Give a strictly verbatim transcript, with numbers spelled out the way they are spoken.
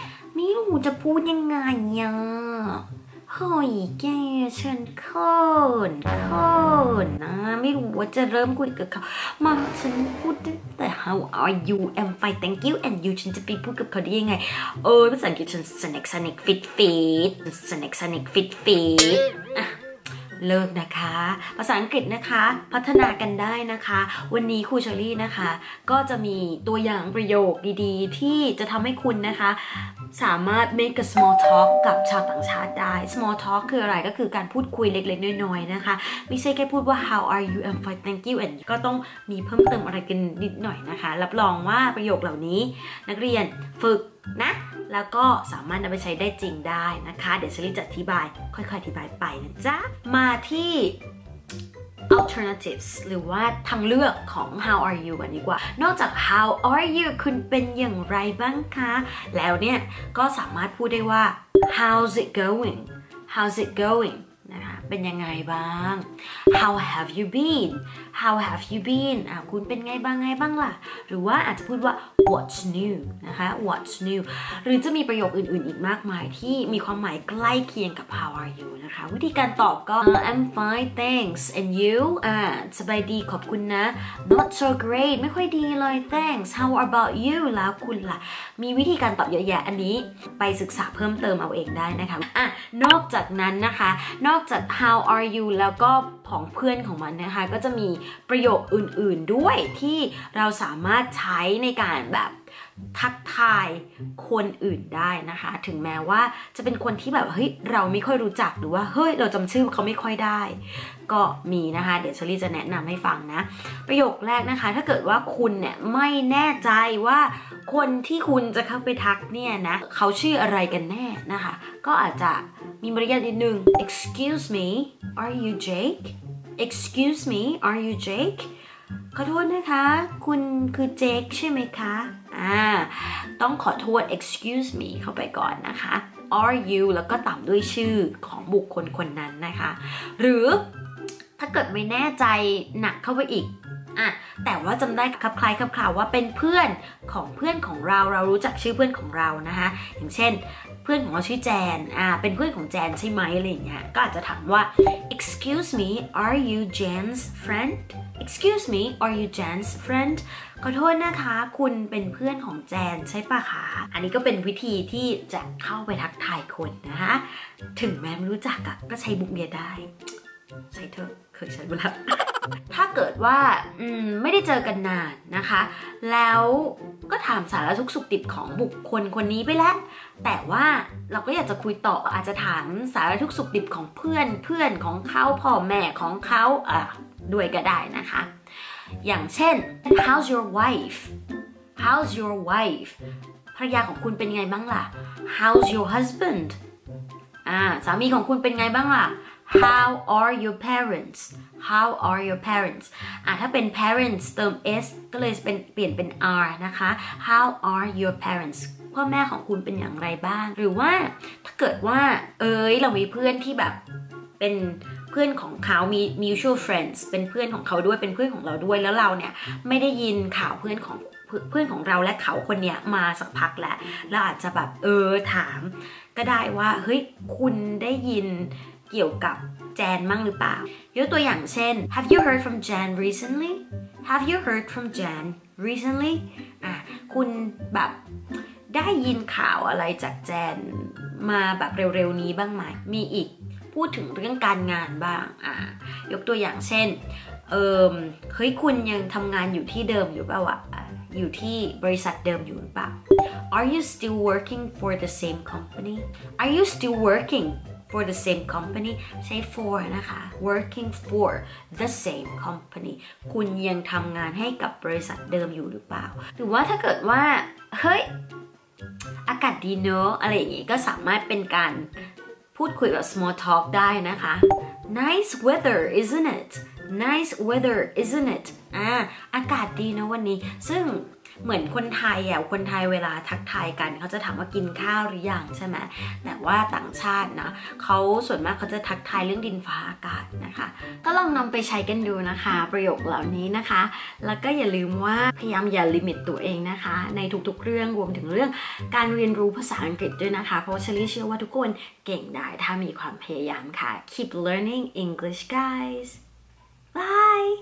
ไม่รู้จะพูดยังไงอ่ะเฮ้ยแกฉันเขินเขินนะไม่รู้ว่าจะเริ่มคุยกับเขามาฉันพูดแต่ how are you I'm fine thank you and you ฉันจะไปพูดกับเขาได้ยังไงเออภาษาอังกฤษฉัน snack snack fit fit snack snack fit fit อ่ะเลิกนะคะภาษาอังกฤษนะคะพัฒนากันได้นะคะวันนี้ครูเชอรี่นะคะก็จะมีตัวอย่างประโยคดีๆที่จะทำให้คุณนะคะสามารถ make a small talk กับชาวต่างชาติได้ small talk คืออะไรก็คือการพูดคุยเล็กๆน้อยๆนะคะไม่ใช่แค่พูดว่า how are you I'm fine thank you and ก็ต้องมีเพิ่มเติมอะไรกันนิดหน่อยนะคะรับรองว่าประโยคเหล่านี้นักเรียนฝึกนะแล้วก็สามารถนำไปใช้ได้จริงได้นะคะเดี๋ยวเชอรี่จะอธิบายค่อยๆอธิบายไปนะจ๊ะมาที่ alternatives หรือว่าทางเลือกของ how are you กันดีกว่านอกจาก how are you คุณเป็นอย่างไรบ้างคะแล้วเนี่ยก็สามารถพูดได้ว่า how's it going how's it going นะคะเป็นยังไงบ้าง how have you been how have you been อ่ะคุณเป็นไงบ้างไงบ้างล่ะหรือว่าอาจจะพูดว่า what's new นะคะ what's new หรือจะมีประโยคอื่นๆอีกมากมายที่มีความหมายใกล้เคียงกับ how are you นะคะวิธีการตอบก็ I'm fine thanks and you อ่าสบายดีขอบคุณนะ not so great ไม่ค่อยดีเลย thanks how about you แล้วคุณล่ะมีวิธีการตอบเยอะแยะอันนี้ไปศึกษาเพิ่มเติมเอาเองได้นะคะอ่ะนอกจากนั้นนะคะนอกจาก how are you แล้วก็ของเพื่อนของมันนะคะก็จะมีประโยคอื่นๆด้วยที่เราสามารถใช้ในการแบบทักทายคนอื่นได้นะคะถึงแม้ว่าจะเป็นคนที่แบบเฮ้ยเราไม่ค่อยรู้จักหรือว่าเฮ้ยเราจำชื่อเขาไม่ค่อยได้ก็มีนะคะเดี๋ยวเชอรี่จะแนะนำให้ฟังนะประโยคแรกนะคะถ้าเกิดว่าคุณเนี่ยไม่แน่ใจว่าคนที่คุณจะเข้าไปทักเนี่ยนะเขาชื่ออะไรกันแน่นะคะก็อาจจะมีมารยาทนิดนึง excuse me are you Jake excuse me are you Jake ขอโทษนะคะคุณคือเจคใช่ไหมคะอ่าต้องขอโทษ excuse me เข้าไปก่อนนะคะ are you แล้วก็ตามด้วยชื่อของบุคคลคนนั้นนะคะหรือถ้าเกิดไม่แน่ใจหนักเข้าไปอีกอ่ะแต่ว่าจำได้คลับคล้ายคลับคลาวว่าเป็นเพื่อนของเพื่อนของเราเรารู้จักชื่อเพื่อนของเรานะคะอย่างเช่นเพื่อนของเราชื่อแจนอ่าเป็นเพื่อนของแจนใช่ไหมอะไรอย่างเงี้ยก็อาจจะถามว่า excuse me are you Jan's friend excuse me are you Jan's friend ขอโทษนะคะคุณเป็นเพื่อนของแจนใช่ปะคะอันนี้ก็เป็นวิธีที่จะเข้าไปทักทายคนนะคะถึงแม้ไม่รู้จักอะก็ใช้บุกเบียได้ใช้เถอะเคยใช้ไปแล้ว ถ้าเกิดว่าไม่ได้เจอกันนานนะคะแล้วก็ถามสารทุกข์สุขดิบของบุคคลคนนี้ไปแล้วแต่ว่าเราก็อยากจะคุยต่ออาจจะถามสารทุกข์สุขดิบของเพื่อนเพื่อนของเขาพ่อแม่ของเขาอ่ะด้วยก็ได้นะคะอย่างเช่น how's your wife how's your wife ภรรยาของคุณเป็นไงบ้างล่ะ how's your husband อ่าสามีของคุณเป็นไงบ้างล่ะHow are your parents? How are your parents? อ่ะถ้าเป็น parents เติม s ก็เลยเป็นเปลี่ยนเป็น r นะคะ How are your parents? พ่อแม่ของคุณเป็นอย่างไรบ้างหรือว่าถ้าเกิดว่าเอ้ยเรามีเพื่อนที่แบบเป็นเพื่อนของเขามี mutual friends เป็นเพื่อนของเขาด้วยเป็นเพื่อนของเราด้วยแล้วเราเนี่ยไม่ได้ยินข่าวเพื่อนของเพื่อนของเราและเขาคนเนี้ยมาสักพักแล้วเราอาจจะแบบเออถามก็ได้ว่าเฮ้ยคุณได้ยินเกี่ยวกับแจนมั่งหรือเปล่ายกตัวอย่างเช่น Have you heard from Jan recently? Have you heard from Jan recently? อ่ะคุณแบบได้ยินข่าวอะไรจากแจนมาแบบเร็วๆนี้บ้างไหมมีอีกพูดถึงเรื่องการงานบ้างอ่ะยกตัวอย่างเช่นเออเฮ้ยคุณยังทำงานอยู่ที่เดิมอยู่เปล่าอ่ะอยู่ที่บริษัทเดิมอยู่หรือเปล่า Are you still working for the same company? Are you still working for the same company ใช้ for นะคะ working for the same company คุณยังทำงานให้กับบริษัทเดิมอยู่หรือเปล่าหรือว่าถ้าเกิดว่าเฮ้ยอากาศดีเนอะอะไรอย่างงี้ก็สามารถเป็นการพูดคุยแบบ small talk ได้นะคะ nice weather isn't it nice weather isn't it อ่าอากาศดีนะวันนี้ซึ่งเหมือนคนไทยอ่ะคนไทยเวลาทักทายกันเขาจะถามว่ากินข้าวหรือยังใช่ไหมแต่ว่าต่างชาตินะเขาส่วนมากเขาจะทักทายเรื่องดินฟ้าอากาศนะคะก็ลองนำไปใช้กันดูนะคะประโยคเหล่านี้นะคะแล้วก็อย่าลืมว่าพยายามอย่าลิมิตตัวเองนะคะในทุกๆเรื่องรวมถึงเรื่องการเรียนรู้ภาษาอังกฤษด้วยนะคะเพราะว่าเชอรี่เชื่อว่าทุกคนเก่งได้ถ้ามีความพยายามค่ะ keep learning English guys bye